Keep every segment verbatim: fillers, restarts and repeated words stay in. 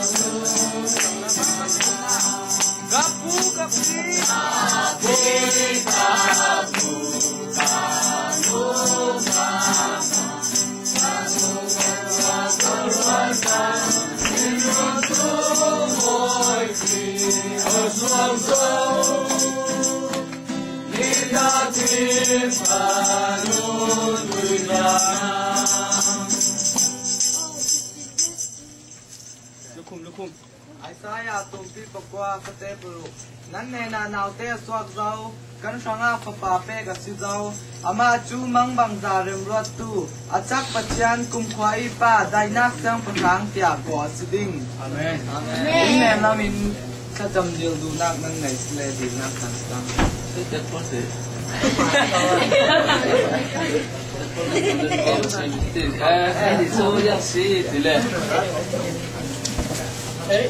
Gapu gapi Lukum lukum. Isaiah tumpi pakwa kate puru. Nan ne na naute swak zau kan shanga papa pe ga si zau ama chu mang bang za rem ruat tu achak pachian kum khwai pa dainak sang phang tia ko siding. Amen. Amen. Ne na min sa jam dil du nak nan nei sle di nak kan stang. Te po se. Eh, di so ya si dile. Eh,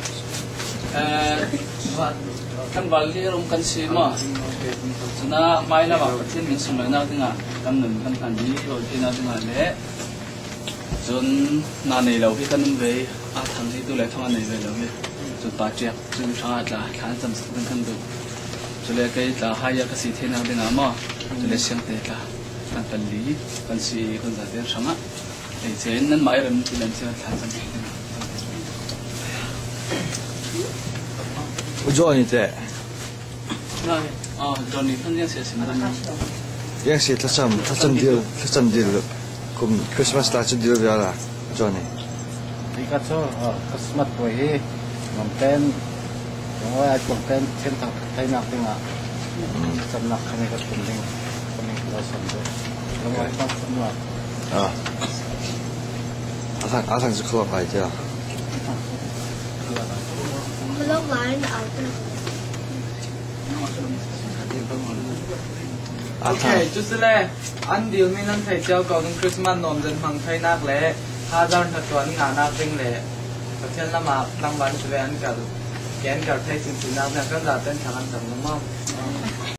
kan balik rum kan si ma, sana mai na bak tin min sumai na tinga, kan nun kan kan di lo tin na tinga le, zon na nei lo hi kan nun ve, a thang hi tu le thang nei ve lo hi, zon pa chek, zon thang at la, kan jam sak kan kan du, zon le kai la hai ya kasi tin na tinga ma, zon le siang te la, kan kan li, kan si kan za ter sama, eh chen nan mai ram tin lan siang kan jam tinga. Johnny thế. Này, à Johnny thân nhân sẽ xin lỗi. Yang sih tersam, tersam deal, tersam deal. Kum Christmas lah deal biara, Johnny. Picasso, Christmas boy, konten, semua konten cinta saya nak tengok. Saya nak kami ketemu, kami kelasan tu. Semua itu semua. Ah. Asang asang sekolah apa aja? Lúc lại ở Okay, chú sẽ lẽ anh điều mình anh thấy cháu có những Christmas nôm dân mang thay nạc lẽ hà giang thật toán ngả nạc vinh lẽ và thiên là mà năng bán chú lẽ anh cả kén cả thay xin xin nạc nạc các giả tên chẳng ăn chẳng đúng không?